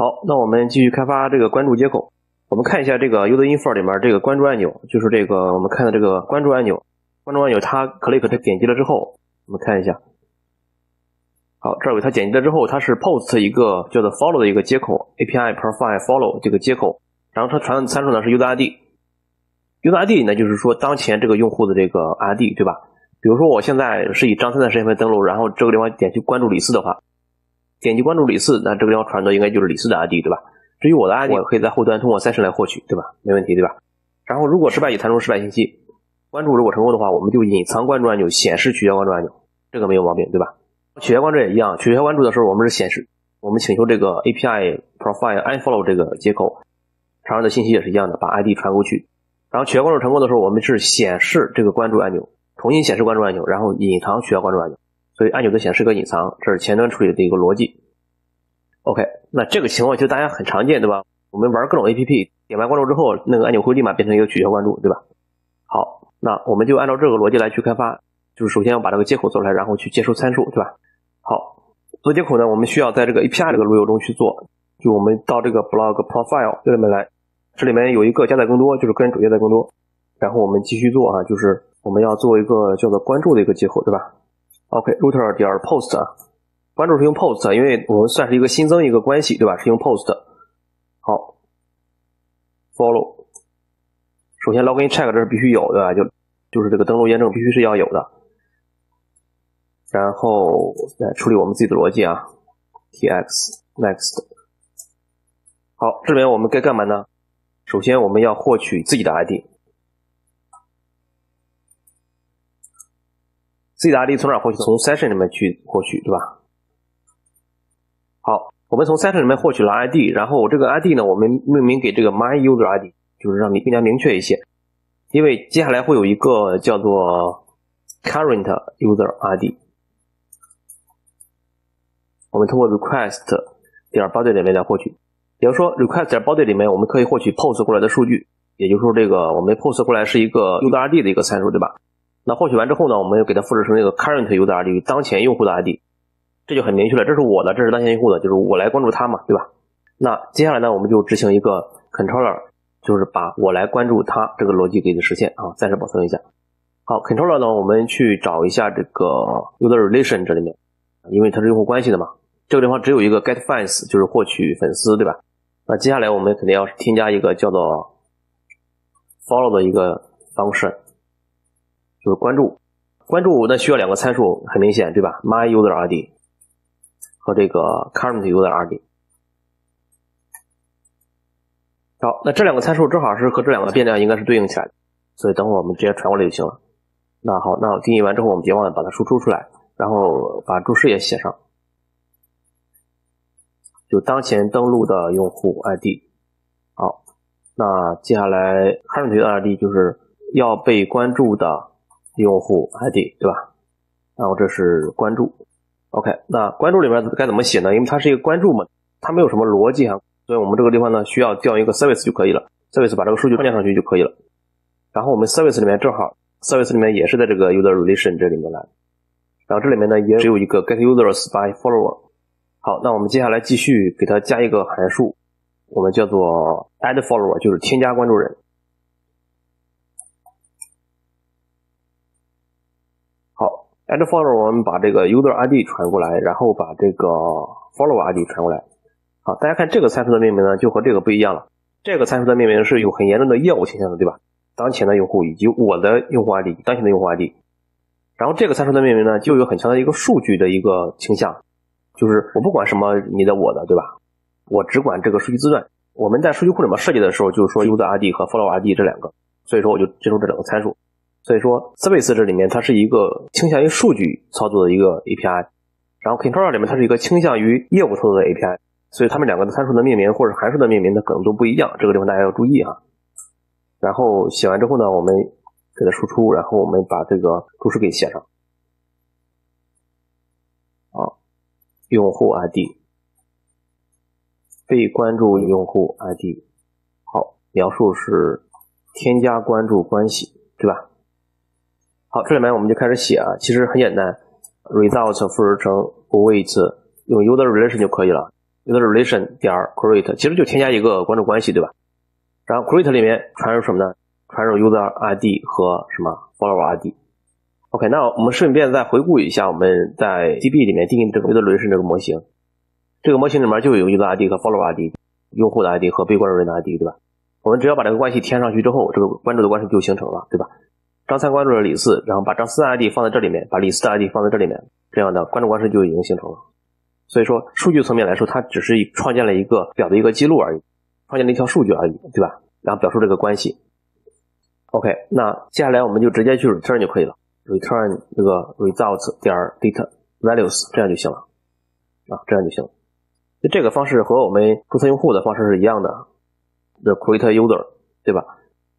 好，那我们继续开发这个关注接口。我们看一下这个 user info 里面这个关注按钮，就是这个我们看的这个关注按钮。关注按钮它 click 它点击了之后，我们看一下。好，这儿有它点击了之后，它是 post 一个叫做 follow 的一个接口 API profile follow 这个接口，然后它传的参数呢是 user ID。user ID 呢就是说当前这个用户的这个 ID 对吧？比如说我现在是以张三的身份登录，然后这个地方点击关注李四的话，点击关注李四，那这个地方传的应该就是李四的 ID 对吧？至于我的 ID 我可以在后端通过session来获取对吧？没问题对吧？然后如果失败也弹出失败信息，关注如果成功的话，我们就隐藏关注按钮，显示取消关注按钮，这个没有毛病对吧？取消关注也一样，取消关注的时候我们是显示我们请求这个 API profile unfollow 这个接口传入的信息也是一样的，把 ID 传过去。然后取消关注成功的时候，我们是显示这个关注按钮，重新显示关注按钮，然后隐藏取消关注按钮。所以按钮的显示和隐藏，这是前端处理的一个逻辑。OK， 那这个情况其实大家很常见对吧？我们玩各种 APP， 点完关注之后，那个按钮会立马变成一个取消关注对吧？好，那我们就按照这个逻辑来去开发，就是首先要把这个接口做出来，然后去接收参数对吧？好，做接口呢，我们需要在这个 API 这个路由中去做，就我们到这个 blog profile 这里面来，这里面有一个加载更多，就是个人主页的更多，然后我们继续做啊，就是我们要做一个叫做关注的一个接口对吧？ OK router 点 post 啊，关注是用 post， 因为我们算是一个新增一个关系对吧？是用 post。 好 follow， 首先 login check 这是必须有对吧？就是这个登录验证必须是要有的，然后来处理我们自己的逻辑啊 tx next。 好，这边我们该干嘛呢？首先我们要获取自己的 ID， 自己的 ID 从哪获取？从 session 里面去获取对吧？好，我们从 session 里面获取了 ID， 然后这个 ID 呢我们命名给这个 my user ID， 就是让你更加明确一些，因为接下来会有一个叫做 current user ID， 我们通过 request 点 body 里面来获取。比如说 request 点 body 里面我们可以获取 post 过来的数据，也就是说这个我们 post 过来是一个 user ID 的一个参数对吧？那获取完之后呢，我们又给它复制成这个 current user ID， 当前用户的 ID， 这就很明确了，这是我的，这是当前用户的，就是我来关注他嘛对吧？那接下来呢，我们就执行一个 controller， 就是把我来关注他这个逻辑给它实现啊，暂时保存一下。好 controller 呢，我们去找一下这个 user relation 这里面，因为它是用户关系的嘛，这个地方只有一个 get fans， 就是获取粉丝对吧？那接下来我们肯定要添加一个叫做 follow 的一个 function， 就是关注。关注那需要两个参数，很明显对吧？ my user ID 和这个 current user ID。 好，那这两个参数正好是和这两个变量应该是对应起来的，所以等会儿我们直接传过来就行了。那好，那定义完之后我们别忘了把它输出出来，然后把注释也写上，就当前登录的用户 ID。 好，那接下来 current user ID 就是要被关注的用户 ID 对吧？然后这是关注。 OK， 那关注里面该怎么写呢？因为它是一个关注嘛，它没有什么逻辑啊，所以我们这个地方呢需要调一个 service 就可以了， service 把这个数据放上去就可以了。然后我们 service 里面正好 service 里面也是在这个 user relation 这里面来，然后这里面呢也只有一个 get users by follower。 好，那我们接下来继续给它加一个函数，我们叫做 add follower， 就是添加关注人。好， add follower 我们把这个 user ID 传过来，然后把这个 follower ID 传过来。好，大家看这个参数的命名呢就和这个不一样了，这个参数的命名是有很严重的业务倾向的对吧？当前的用户以及我的用户 ID， 当前的用户 ID。 然后这个参数的命名呢就有很强的一个数据的一个倾向，就是我不管什么你的我的对吧？我只管这个数据字段。我们在数据库里面设计的时候就是说 user ID 和 follower ID 这两个，所以说我就接受这两个参数。所以说 service 这里面它是一个倾向于数据操作的一个 API， 然后 controller 里面它是一个倾向于业务操作的 API， 所以它们两个的参数的命名或者函数的命名的可能都不一样，这个地方大家要注意啊。然后写完之后呢，我们给它输出，然后我们把这个注释给写上。好，用户 ID， 被关注用户 ID。 好，描述是添加关注关系对吧？好，这里面我们就开始写其实很简单， result 复制成 await， 用 user relation 就可以了。 user relation 点 create， 其实就添加一个关注关系，对吧？然后 create 里面传入什么呢？传入 user ID 和什么 follower ID。OK， 那我们顺便再回顾一下我们在 DB 里面定义这个 user relation 这个模型。这个模型里面就有 user ID 和 follower ID， 用户的 ID 和被关注人的 ID， 对吧？我们只要把这个关系填上去之后，这个关注的关系就形成了，对吧？张三关注了李四，然后把张四的 ID 放在这里面，把李四的 ID 放在这里面，这样的关注关系就已经形成了。所以说数据层面来说，它只是创建了一个表的一个记录而已，创建了一条数据而已，对吧？然后表述这个关系。OK， 那接下来我们就直接去 return 就可以了， return 这个 results 点 data values， 这样就行了啊，这样就行了。这个方式和我们注册用户的方式是一样的，这 create user， 对吧？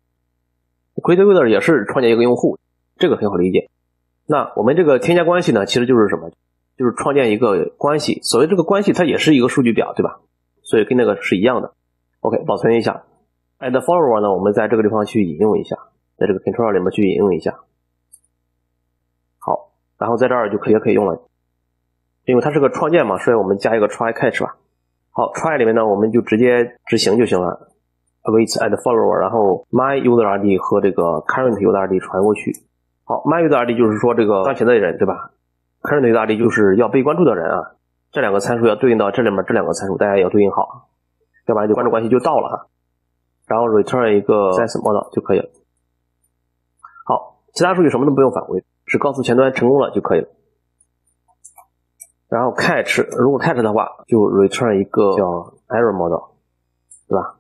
create user 也是创建一个用户，这个很好理解。那我们这个添加关系呢，其实就是什么？就是创建一个关系，所谓这个关系它也是一个数据表，对吧？所以跟那个是一样的。 OK， 保存一下。 add follower 呢，我们在这个地方去引用一下，在这个 controller 里面去引用一下。好，然后在这儿就可以用了，因为它是个创建嘛，所以我们加一个 try catch 吧。好， try 里面呢，我们就直接执行就行了。await add follower， 然后 my user ID 和这个 current user ID 传过去。好， my user ID 就是说这个当前的人，对吧？ current user ID 就是要被关注的人啊，这两个参数要对应到这里面这两个参数，大家也要对应好，要不然就关注关系就到了啊。然后 return 一个 sense model 就可以了。好，其他数据什么都不用返回，只告诉前端成功了就可以了。然后 catch， 如果 catch 的话，就 return 一个叫 error model， 对吧？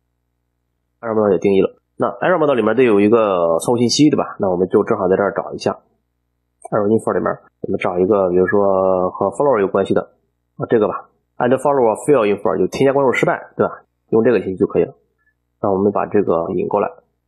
error model 也定义了。那 error model 里面得有一个错误信息，对吧？那我们就正好在这儿找一下 error info 里面，我们找一个比如说和 follower 有关系的啊，这个吧 add follower fail info 就添加关注失败，对吧？用这个信息就可以了。那我们把这个引过来。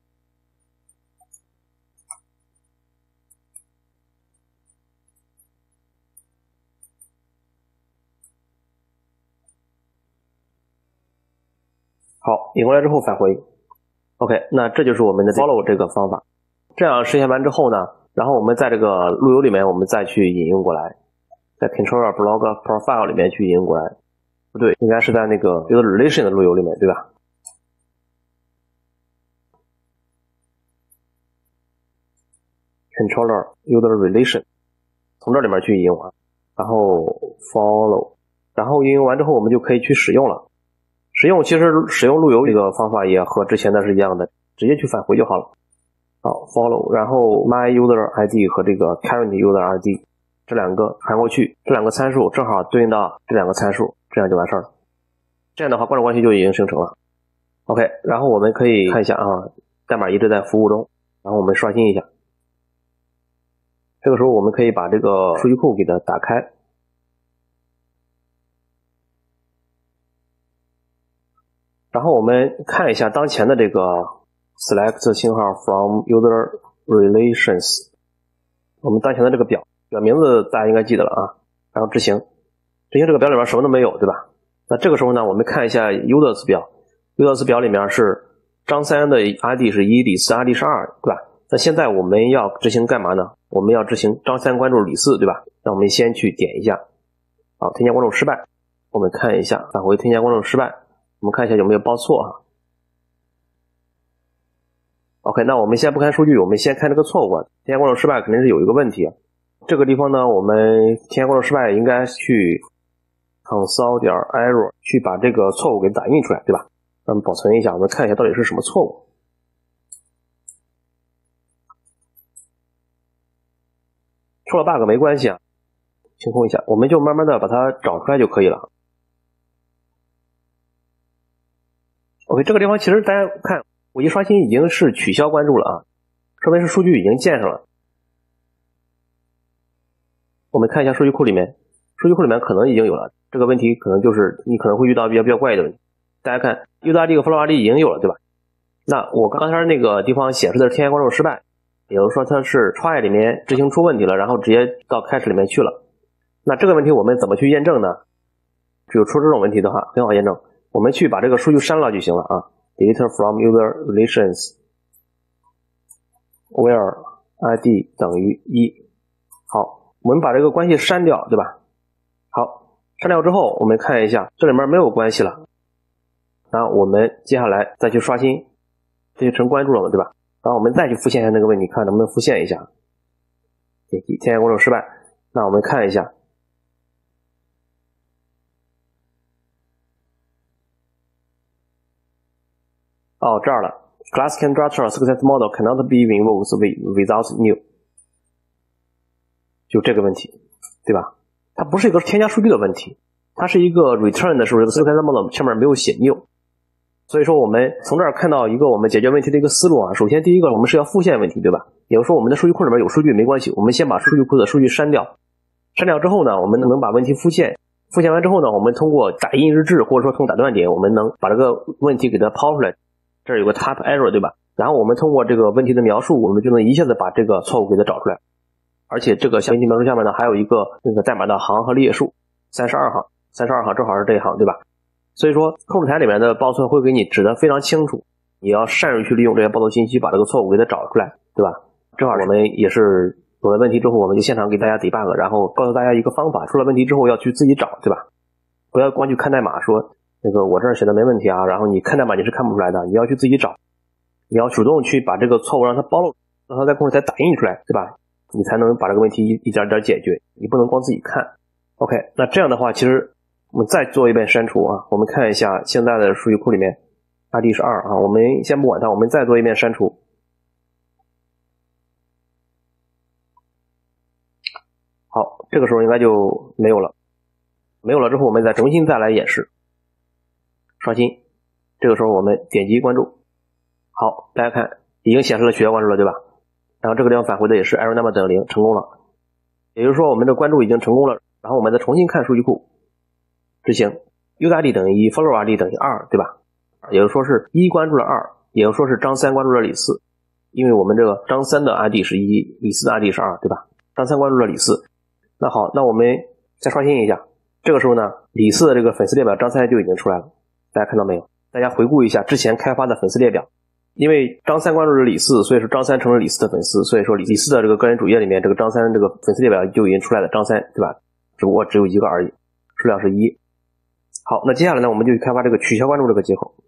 好，引过来之后返回。OK， 那这就是我们的 follow 这个方法。这样实现完之后呢，然后我们在这个路由里面，我们再去引用过来，在 controller blog profile 里面去引用过来。不对，应该是在那个 user relation 的路由里面，对吧？controller user relation， 从这里面去引用啊，然后 follow， 然后引用完之后，我们就可以去使用了。使用其实使用路由这个方法也和之前的是一样的，直接去返回就好了。好 follow， 然后 my user ID 和这个 current user ID 这两个传过去，这两个参数正好对应到这两个参数，这样就完事儿了。这样的话关注关系就已经形成了。OK， 然后我们可以看一下啊，代码一直在服务中，然后我们刷新一下。这个时候我们可以把这个数据库给它打开。然后我们看一下当前的这个 select 信号 from user relations， 我们当前的这个表名字大家应该记得了啊。然后执行这个表里面什么都没有，对吧？那这个时候呢，我们看一下 users 表 ，users 表里面是张三的 ID 是1，李四 ID 是2，对吧？那现在我们要执行干嘛呢？我们要执行张三关注李四，对吧？那我们先去点一下，好，添加关注失败。我们看一下，返回添加关注失败，我们看一下有没有报错啊。OK， 那我们先不看数据，我们先看这个错误啊。添加关注失败肯定是有一个问题，这个地方呢，我们添加关注失败应该去 console.error 去把这个错误给打印出来，对吧？那么保存一下，我们看一下到底是什么错误。出了 bug 没关系啊，清空一下，我们就慢慢的把它找出来就可以了。OK， 这个地方其实大家看，我一刷新已经是取消关注了啊，说明是数据已经建上了。我们看一下数据库里面，数据库里面可能已经有了，这个问题可能就是你可能会遇到比较怪异的问题。大家看 user ID 和 follow ID 已经有了，对吧？那我刚才那个地方显示的是添加关注失败，也就是说它是 try 里面执行出问题了，然后直接到 catch 里面去了。那这个问题我们怎么去验证呢？只有出这种问题的话很好验证，我们去把这个数据删了就行了啊。delete from user relations where ID 等于1。好，我们把这个关系删掉，对吧？好， 删掉之后，我们看一下这里面没有关系了，然后我们接下来再去刷新，这就成关注了嘛，对吧？然后我们再去复现一下那个问题，看能不能复现一下。点击添加关注失败，那我们看一下。哦，这儿了 ，Class constructor success model cannot be invoked without new， 就这个问题，对吧？它不是一个添加数据的问题，它是一个 return 的时候，这个 success model 上面没有写 new。所以说我们从这儿看到一个我们解决问题的一个思路啊。首先第一个，我们是要复现问题，对吧？也就是说我们的数据库里面有数据没关系，我们先把数据库的数据删掉，删掉之后呢，我们能把问题复现，复现完之后呢，我们通过打印日志或者说通过打断点，我们能把这个问题给它抛出来。这儿有个 type error， 对吧？然后我们通过这个问题的描述，我们就能一下子把这个错误给它找出来。而且这个问题描述下面呢，还有一个那个代码的行和列数，32行，32行正好是这一行，对吧？所以说控制台里面的报错会给你指得非常清楚，你要善于去利用这些报错信息，把这个错误给它找出来，对吧？正好我们也是有了问题之后，我们就现场给大家 debug， 然后告诉大家一个方法，出了问题之后要去自己找，对吧？不要光去看代码说那个我这儿写的没问题啊，然后你看代码你是看不出来的，你要去自己找，你要主动去把这个错误让它暴露，让它在控制台打印出来，对吧？你才能把这个问题一点点解决，你不能光自己看。OK， 那这样的话，其实我们再做一遍删除啊，我们看一下现在的数据库里面 ID 是2啊，我们先不管它，我们再做一遍删除。好，这个时候应该就没有了，没有了之后我们再重新再来演示，刷新，这个时候我们点击关注，好，大家看已经显示了取消关注了，对吧？然后这个地方返回的也是 error number 等于0，成功了，也就是说我们的关注已经成功了。然后我们再重新看数据库，执行 user ID 等于1 follower ID 等于2，对吧？也就是说是1关注了2，也就是说是张3关注了李4，因为我们这个张3的 ID 是1，李4的 ID 是2，对吧？张3关注了李4。那好，那我们再刷新一下，这个时候呢，李4的这个粉丝列表张3就已经出来了，大家看到没有？大家回顾一下之前开发的粉丝列表，因为张3关注了李4，所以说张3成了李4的粉丝，所以说李4的这个个人主页里面这个张3这个粉丝列表就已经出来了，张3，对吧？只不过只有一个而已，数量是1。好，那接下来呢，我们就开发这个取消关注这个接口。